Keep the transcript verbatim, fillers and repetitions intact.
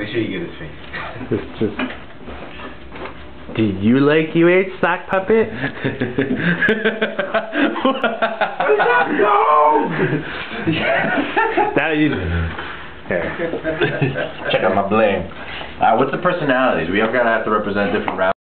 Make sure you get his face. Just, just. Do you like U H sock puppet? No! That you. Here. Check out my bling. Uh, what's the personalities? We are gonna have to represent different routes.